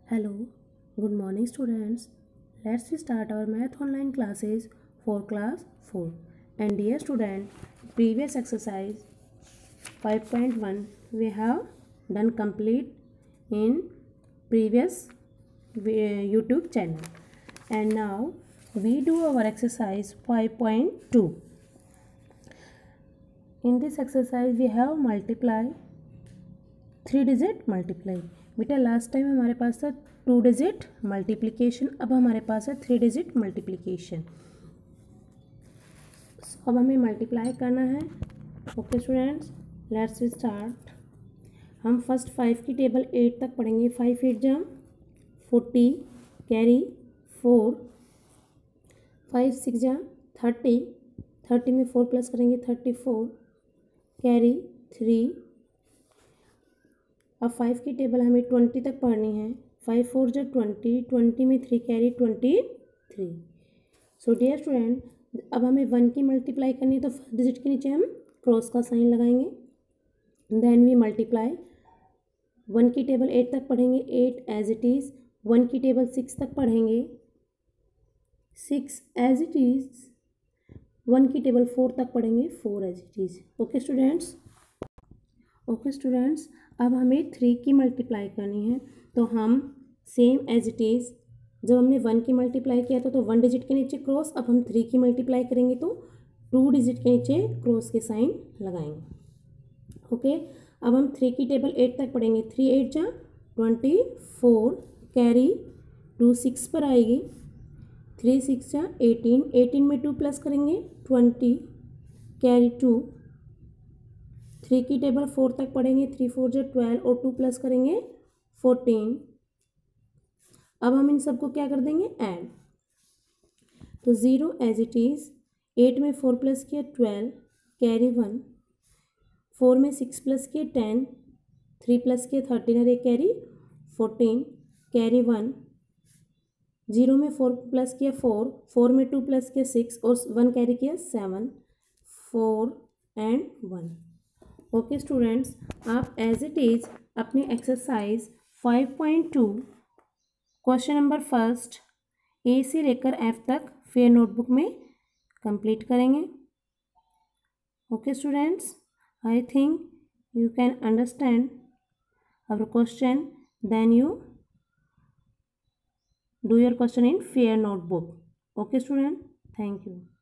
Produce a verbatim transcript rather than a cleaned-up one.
Hello, good morning students. Let's start our math online classes for class four. And dear student, previous exercise five point one we have done complete in previous YouTube channel. And now we do our exercise five point two. In this exercise we have multiply three digit multiply. बेटा last time हमारे पास था two digit multiplication, अब हमारे पास है three digit multiplication. अब हमें multiply करना है. Okay students, let's start. हम फर्स्ट फाइव की टेबल एट तक पढ़ेंगे. फाइव एट जा forty, carry four, five six जा थर्टी, थर्टी में फोर प्लस करेंगे थर्टी फोर, कैरी थ्री. अब फाइव की टेबल हमें ट्वेंटी तक पढ़नी है. फाइव फोर जो ट्वेंटी, ट्वेंटी में three carry twenty three. So dear student, अब हमें वन की मल्टीप्लाई करनी है तो फर्स्ट डिजिट के नीचे हम क्रॉस का साइन लगाएंगे. Then we multiply. वन की टेबल एट तक पढ़ेंगे, eight as it is. One की टेबल सिक्स तक पढ़ेंगे, six as it is. One की टेबल फोर तक पढ़ेंगे, four as it is. Okay students. Okay students, अब हमें थ्री की मल्टीप्लाई करनी है तो हम सेम एज इट इज़, जब हमने वन की मल्टीप्लाई किया था तो वन डिजिट के नीचे क्रॉस, अब हम थ्री की मल्टीप्लाई करेंगे तो टू डिजिट के नीचे क्रॉस के साइन लगाएंगे. ओके, अब हम थ्री की टेबल एट तक पढ़ेंगे. थ्री एट जा twenty four, carry two six पर आएगी. थ्री सिक्स जा एटीन, एटीन में टू प्लस करेंगे ट्वेंटी, कैरी टू. थ्री की टेबल फोर तक पढ़ेंगे. थ्री फोर जो ट्वेल्व और टू प्लस करेंगे फोर्टीन. अब हम इन सबको क्या कर देंगे, ऐड. तो zero as it is. Eight में फोर प्लस किया ट्वेल्व, कैरी वन. फोर में सिक्स प्लस किया टेन, थ्री प्लस किया थर्टीन और एक carry fourteen, carry one. Zero में फोर प्लस किया फोर, फोर में टू प्लस किया सिक्स और वन कैरी किया seven, four and one. Okay students, आप एज इट इज़ अपनी exercise five point two question number first A से लेकर एफ तक फेयर नोटबुक में कंप्लीट करेंगे. Okay students, I think you can understand our question. Then you do your question in fair notebook. Okay student, thank you.